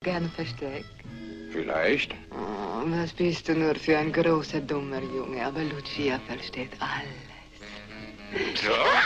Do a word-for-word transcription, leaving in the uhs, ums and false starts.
Gerne Versteck? Vielleicht. Oh, was bist du nur für ein großer, dummer Junge. Aber Lucia versteht alles. Doch?